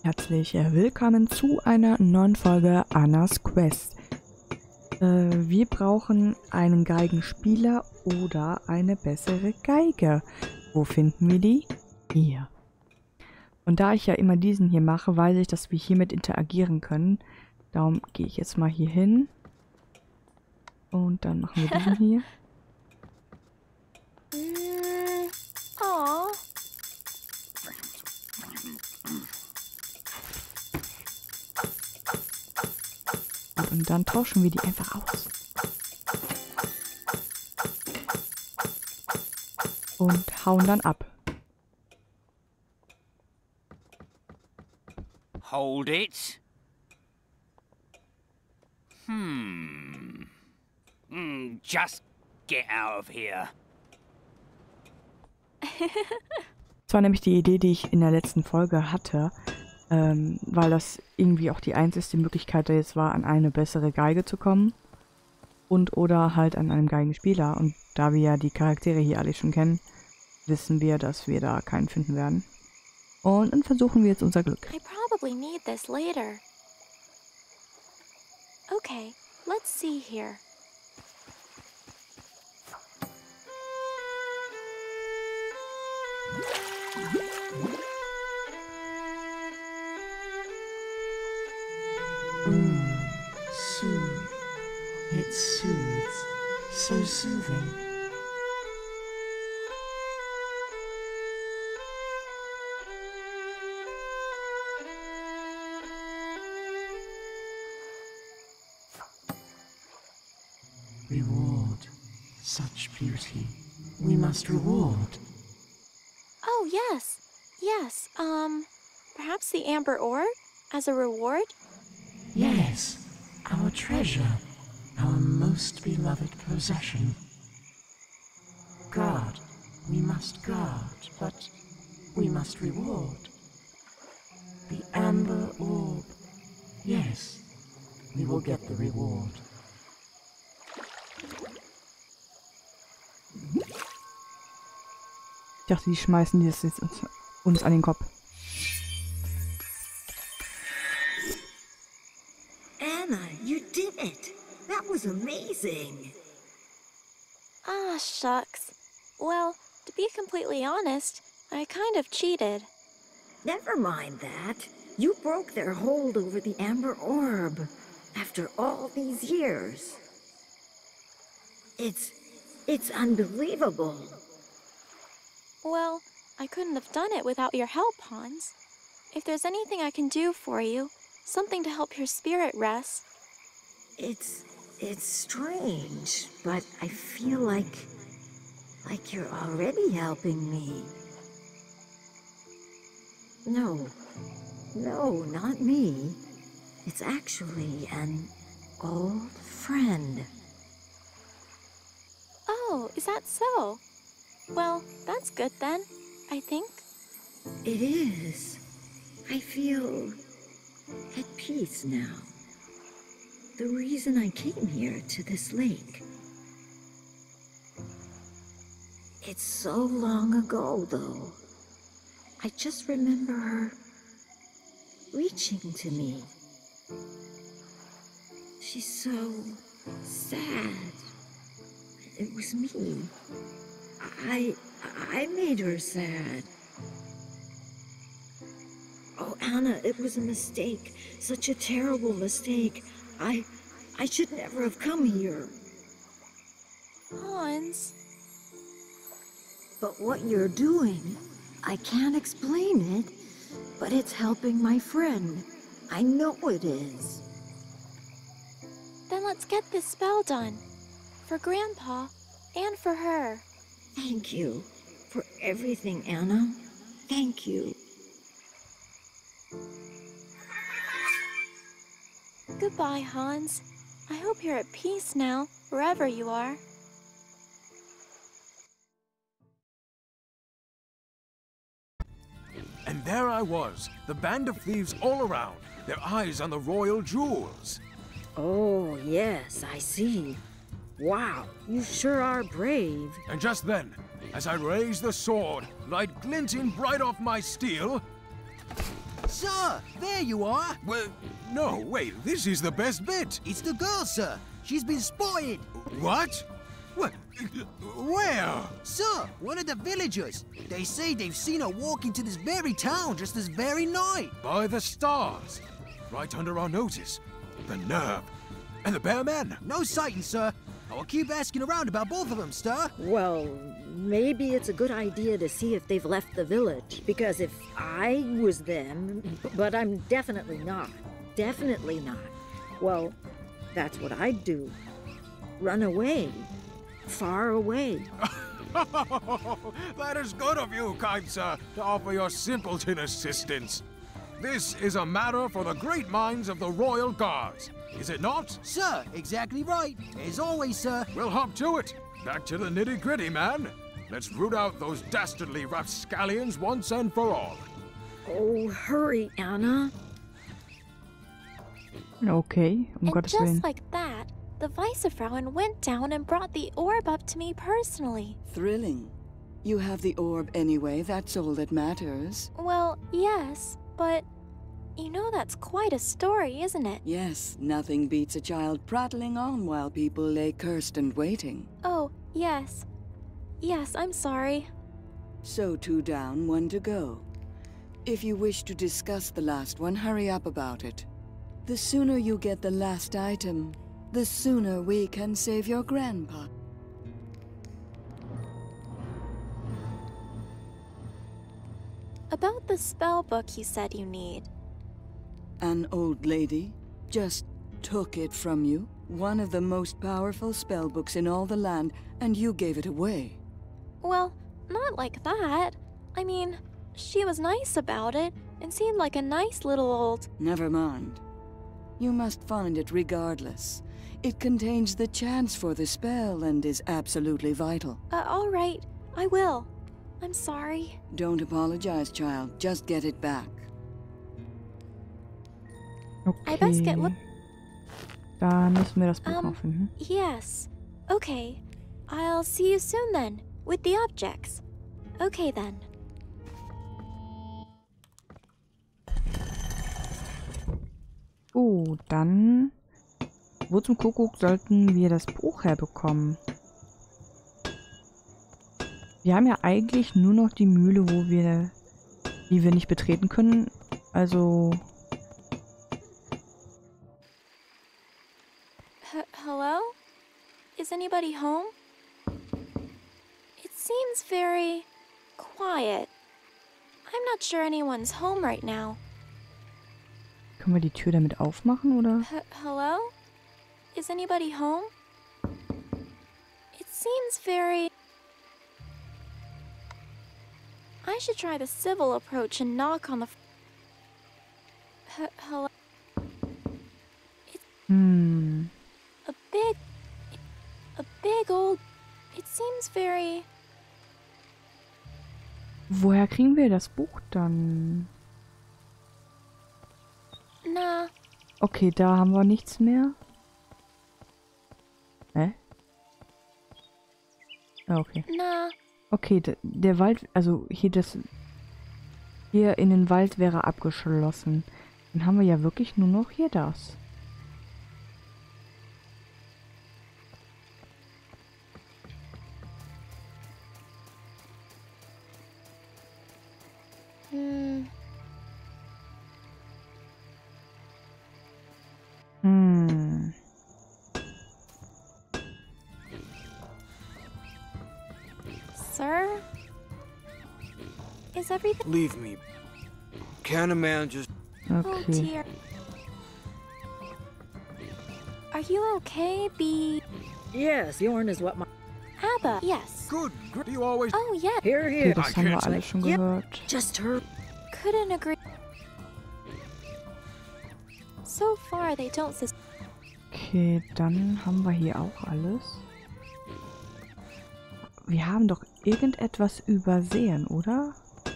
Herzlich willkommen zu einer neuen Folge Annas Quest. Wir brauchen einen Geigenspieler oder eine bessere Geige. Wo finden wir die? Hier. Und da ich ja immer diesen hier mache, weiß ich, dass wir hiermit interagieren können. Darum gehe ich jetzt mal hier hin. Und dann machen wir diesen hier. Oh. Und dann tauschen wir die einfach aus. Und hauen dann ab. Hold it. Just get out of here. Das war nämlich die Idee, die ich in der letzten Folge hatte, weil das irgendwie auch die einzige Möglichkeit jetzt war, an eine bessere Geige zu kommen und oder halt an einem Geigenspieler. Und da wir ja die Charaktere hier alle schon kennen, wissen wir, dass wir da keinen finden werden. Und dann versuchen wir jetzt unser Glück. I probably need this later. Okay, let's see here. Soothe. It soothes. So soothing. Reward. Such beauty. We must reward. Oh, yes. Yes, perhaps the amber ore as a reward? Yes, our treasure, our most beloved possession. Guard, we must guard, but we must reward. The amber orb, yes, we will get the reward. Ich dachte, die schmeißen das jetzt uns an den Kopf. Anna, you did it! That was amazing! Ah, shucks. Well, to be completely honest, I kind of cheated. Never mind that. You broke their hold over the Amber Orb after all these years. It's unbelievable. Well, I couldn't have done it without your help, Hans. If there's anything I can do for you, something to help your spirit rest. It's strange, but I feel like you're already helping me. No, not me. It's actually an old friend. Oh, is that so? Well, that's good then, I think. It is. I feel at peace now. The reason I came here to this lake. It's so long ago, though. I just remember her reaching to me. She's so sad. It was me. I made her sad. Oh, Anna, it was a mistake. Such a terrible mistake. I should never have come here. Hans. But what you're doing, I can't explain it, but it's helping my friend. I know it is. Then let's get this spell done. For Grandpa and for her. Thank you for everything, Anna. Thank you. Goodbye, Hans. I hope you're at peace now, wherever you are. And there I was, the band of thieves all around, their eyes on the royal jewels. Oh, yes, I see. Wow, you sure are brave. And just then, as I raised the sword, light glinting bright off my steel, Sir, there you are. Well, no, wait, this is the best bit. It's the girl, sir. She's been spotted. What? What? Where? Sir, one of the villagers. They say they've seen her walk into this very town just this very night. By the stars. Right under our noses. The nerve. And the bear men. No sighting, sir. I will keep asking around about both of them, sir. Well, maybe it's a good idea to see if they've left the village. Because if I was them, but I'm definitely not. Definitely not. Well, that's what I'd do. Run away. Far away. That is good of you, kind sir, to offer your simpleton assistance. This is a matter for the great minds of the Royal Guards, is it not? Sir, exactly right. As always, sir. We'll hop to it. Back to the nitty-gritty, man. Let's root out those dastardly rapscallions once and for all. Oh, hurry, Anna. Okay, And Gottes just Willen. like that, the Weissefrauen went down and brought the orb up to me personally. Thrilling. You have the orb anyway, that's all that matters. Well, yes, but you know that's quite a story, isn't it? Yes, nothing beats a child prattling on while people lay cursed and waiting. Oh, yes. Yes, I'm sorry. So 2 down, 1 to go. If you wish to discuss the last one, hurry up about it. The sooner you get the last item, the sooner we can save your grandpa. About the spell book you said you need. An old lady just took it from you, one of the most powerful spell books in all the land, and you gave it away. Well, not like that. I mean, she was nice about it and seemed like a nice little old... Never mind. You must find it regardless. It contains the chance for the spell and is absolutely vital. All right, I will. I'm sorry. Don't apologize, child. Just get it back. I best get Okay. Da müssen wir das Buch noch finden. Yes. Okay. I'll see you soon then, with the objects. Okay then. Dann, wo zum Kuckuck sollten wir das Buch herbekommen? Wir haben ja eigentlich nur noch die Mühle, die wir nicht betreten können. Also, Hello? Is anybody home? It seems very quiet. I'm not sure anyone's home right now. können wir die Tür damit aufmachen, oder? Hello? Is anybody home? It seems very... I should try the civil approach and knock on the... Hello? Hm. A big old... It seems very... Woher kriegen wir das Buch dann? Nah, Okay, da haben wir nichts mehr. Hä? Ah, okay. nah. Okay, der Wald, also hier in den Wald wäre abgeschlossen. Dann haben wir ja wirklich nur noch hier das. Hmm. Hm. Sir? Is everything... Leave me. Can a man just... Oh Okay. dear. Are you okay, Yes, Yorn is what my... Abba? Yes. Good. Do you always... Oh, yeah. Here, Okay, here. das haben wir alles schon Yep. gehört. Just her. Couldn't agree. So far, they don't sus... Okay, dann haben wir hier auch alles. Wir haben doch irgendetwas übersehen, oder?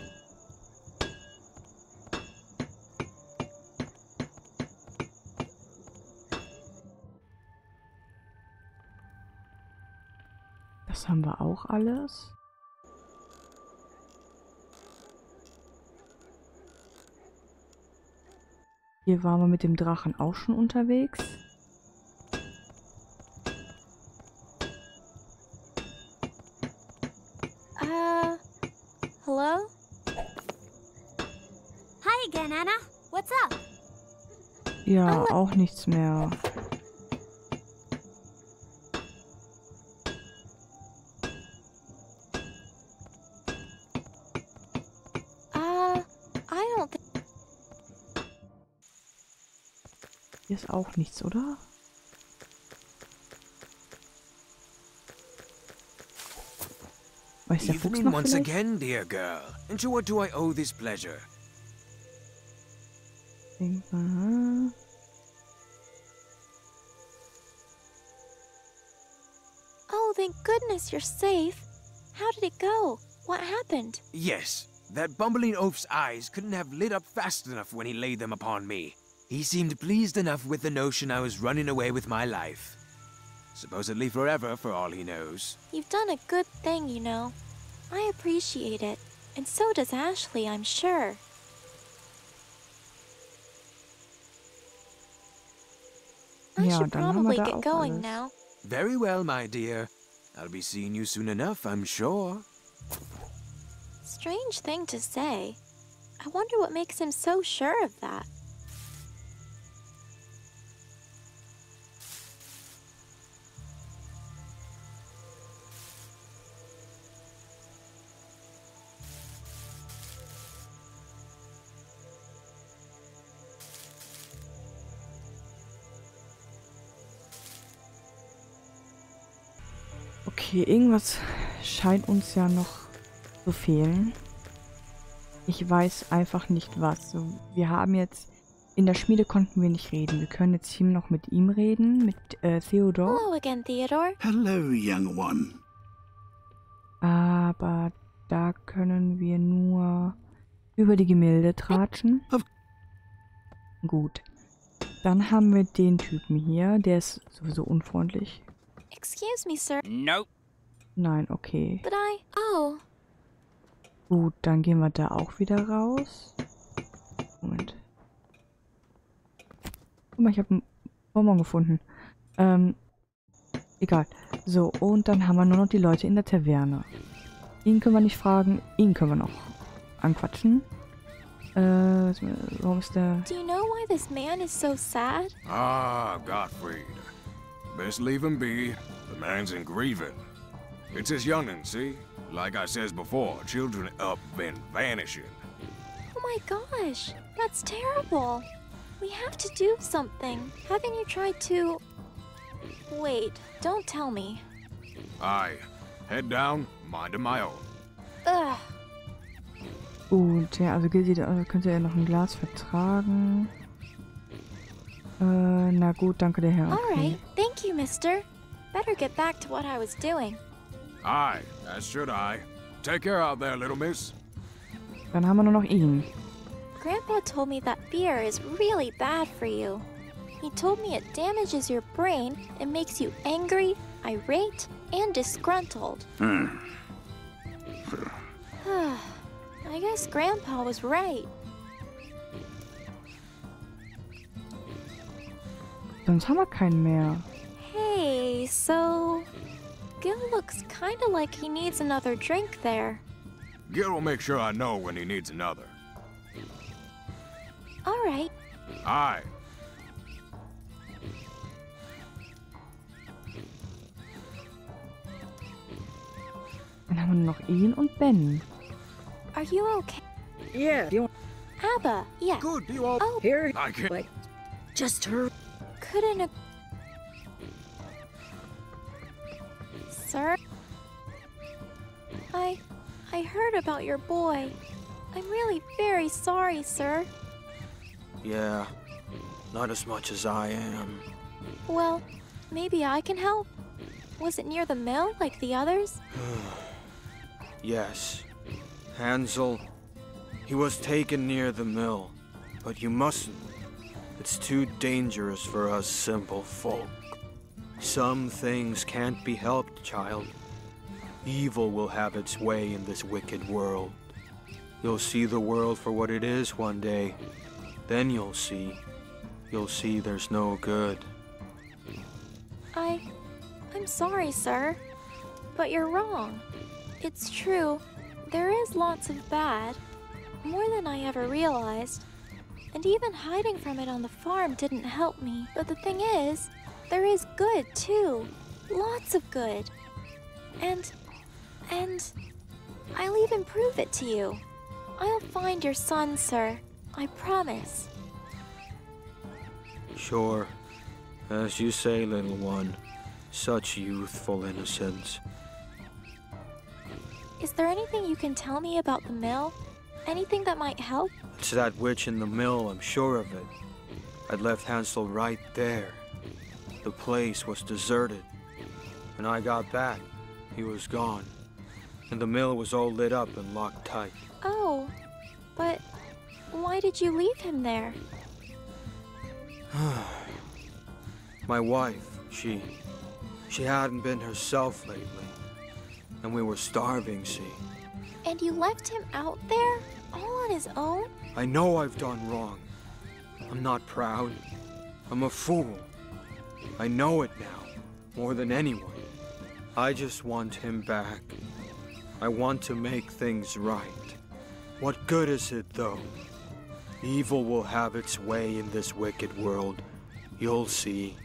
Das haben wir auch alles. Hier waren wir mit dem Drachen auch schon unterwegs. Hello? Hi again, Anna. What's up? Ja, auch nichts mehr. I don't think. Hier ist auch nichts, oder? Weiß der Fuchs Evening noch once vielleicht? again, dear girl. And to what do I owe this pleasure? Aha. Oh, thank goodness you're safe. How did it go? What happened? Yes, that bumbling oaf's eyes couldn't have lit up fast enough when he laid them upon me. He seemed pleased enough with the notion I was running away with my life. Supposedly forever, for all he knows. You've done a good thing, you know. I appreciate it. And so does Ashley, I'm sure. I Ja, should dann haben wir probably da get auch going alles. now. Very well, my dear. I'll be seeing you soon enough, I'm sure. Strange thing to say. I wonder what makes him so sure of that. Okay, irgendwas scheint uns ja noch zu fehlen. Ich weiß einfach nicht was. So, wir haben jetzt... In der Schmiede konnten wir nicht reden. Wir können jetzt hier noch mit ihm reden, mit Theodor. Hello again, Theodore. Hello, young one. Aber da können wir nur über die Gemälde tratschen. Gut. Dann haben wir den Typen hier. Der ist sowieso unfreundlich. Excuse me, sir. Nope. Nein, okay. But Oh. Gut, dann gehen wir da auch wieder raus. Moment. Guck mal, ich habe einen Bonbon gefunden. Egal. So, und dann haben wir nur noch die Leute in der Taverne. Ihn können wir nicht fragen, ihn können wir noch anquatschen. Warum ist der... Do you know why this man is so sad? Ah, Gottfried. Best leave him be. The man's in grieving. It's his young'un, see? Like I says before, children up been vanishing. Oh my gosh, that's terrible. We have to do something. Haven't you tried to... Wait, don't tell me. Aye. Head down, minding my own. Ugh. Gut, ja, also Gildi, könnte er noch ein Glas vertragen. Na gut, danke der Herr. Okay. Alright, thank you, mister. Better get back to what I was doing. Aye, as should I. Take care out there, little miss. Dann haben wir nur noch ihn. Grandpa told me that beer is really bad for you. He told me it damages your brain and makes you angry, irate, and disgruntled. I guess Grandpa was right. Sonst haben wir keinen mehr. Hey, so... Gil looks kinda like he needs another drink there. Gil will make sure I know when he needs another. Alright. Aye. Dann haben wir nur noch ihn und Ben. Are you okay? Yeah, you Abba, yeah. Good, you all... Oh, here? I can't... Like, just her. couldn't have... Sir? I heard about your boy. I'm really very sorry, sir. Yeah, not as much as I am. Well, maybe I can help. Was it near the mill like the others? Yes, Hansel, he was taken near the mill, but you mustn't. It's too dangerous for us simple folk. Some things can't be helped, child. Evil will have its way in this wicked world. You'll see the world for what it is one day. Then you'll see you'll see there's no good. I'm sorry, sir. But you're wrong. It's true. There is lots of bad. More than I ever realized. And even hiding from it on the farm didn't help me. But the thing is, there is good too. Lots of good. And I'll even prove it to you. I'll find your son, sir. I promise. Sure. As you say, little one. Such youthful innocence. Is there anything you can tell me about the mill? Anything that might help? It's that witch in the mill, I'm sure of it. I'd left Hansel right there. The place was deserted. When I got back, he was gone. And the mill was all lit up and locked tight. Oh, but why did you leave him there? My wife, she hadn't been herself lately. And we were starving, see. And you left him out there, all on his own? I know I've done wrong. I'm not proud. I'm a fool. I know it now, more than anyone. I just want him back. I want to make things right. What good is it, though? Evil will have its way in this wicked world. You'll see.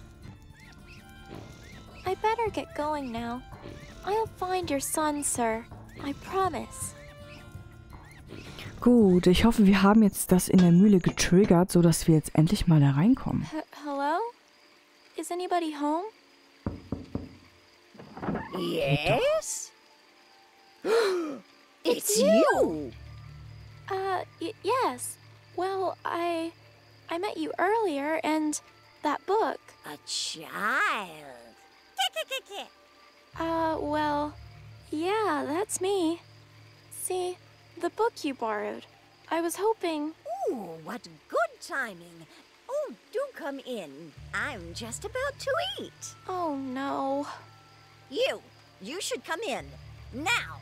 I better get going now. I'll find your son, sir. I promise. Gut, ich hoffe, wir haben jetzt das in der Mühle getriggert, sodass wir jetzt endlich mal da reinkommen. Hello? Is anybody home? Yes? It's you! Yes. Well, I met you earlier, and that book. A child. Well, yeah, that's me. See, the book you borrowed. I was hoping... Ooh, what good timing. Oh, do come in. I'm just about to eat. Oh, no. You should come in. Now.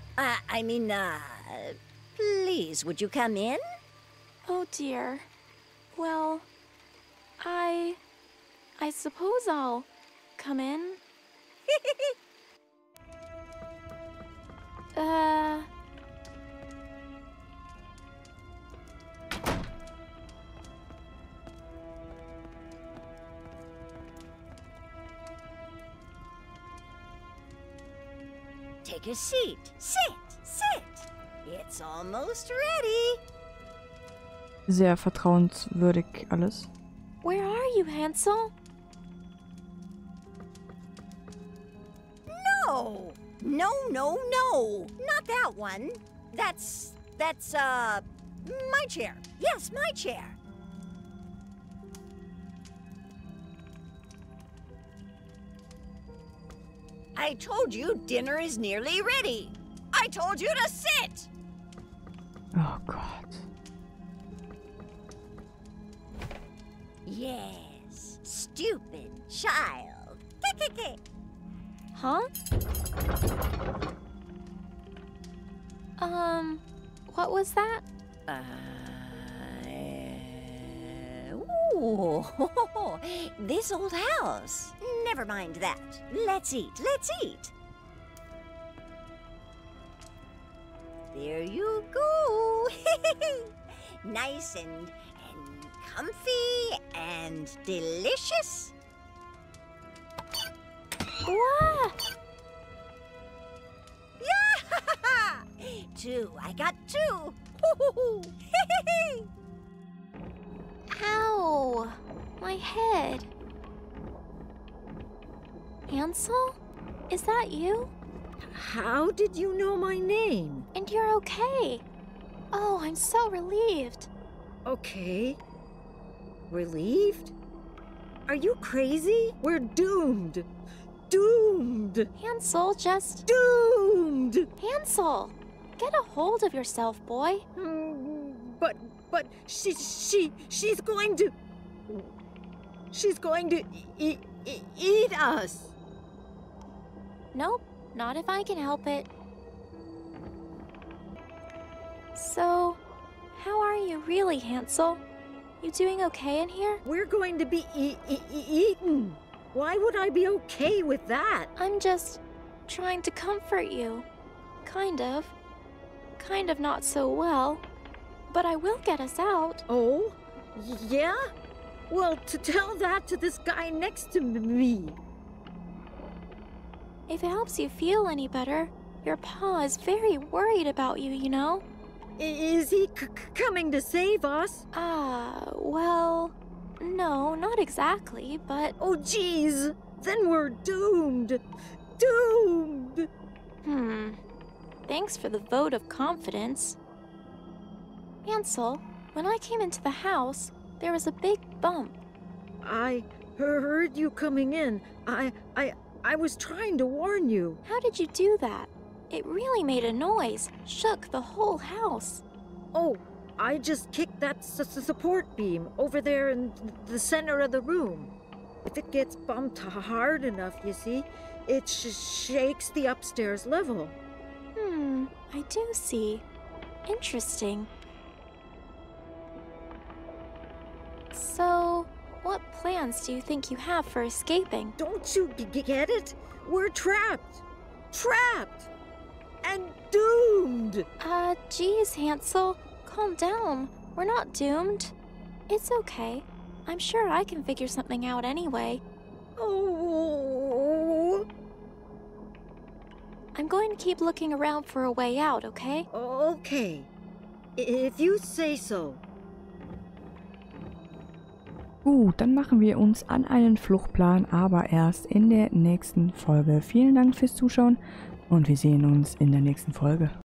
Please, would you come in? Oh, dear. Well, I suppose I'll come in. Take a seat. Sit. It's almost ready. Sehr vertrauenswürdig alles. Where are you, Hansel? No. Not that one. That's my chair. Yes, my chair. I told you dinner is nearly ready. I told you to sit. Oh Gott. Yes, stupid child. Huh? What was that? Ooh, this old house. Never mind that. Let's eat. There you go. Nice and comfy and delicious. What? Yeah! Two. I got two. Ow! My head. Hansel? Is that you? How did you know my name? And you're okay. Oh, I'm so relieved. Okay. Relieved? Are you crazy? We're doomed. Doomed. Hansel, just... Doomed! Hansel! Get a hold of yourself, boy. But she's going to... She's going to eat us. Nope, not if I can help it. So, how are you really, Hansel? You doing okay in here? We're going to be eaten. Why would I be okay with that? I'm just trying to comfort you. Kind of. Kind of not so well. But I will get us out. Oh? Yeah? Well, to tell that to this guy next to me. If it helps you feel any better, your pa is very worried about you, you know? Is he coming to save us? Well, no, not exactly, but... Oh, geez. Then we're doomed. Doomed. Thanks for the vote of confidence. Hansel, when I came into the house, there was a big bump. I heard you coming in. I was trying to warn you. How did you do that? It really made a noise, shook the whole house. Oh, I just kicked that support beam over there in the center of the room. If it gets bumped hard enough, you see, it shakes the upstairs level. I do see. Interesting. So, what plans do you think you have for escaping? Don't you get it? We're trapped. Trapped! And doomed! Geez, Hansel, calm down. We're not doomed. It's okay. I'm sure I can figure something out anyway. Oh. I'm going to keep looking around for a way out, okay? Okay. If you say so. Gut, dann machen wir uns an einen Fluchtplan, aber erst in der nächsten Folge. Vielen Dank fürs Zuschauen und wir sehen uns in der nächsten Folge.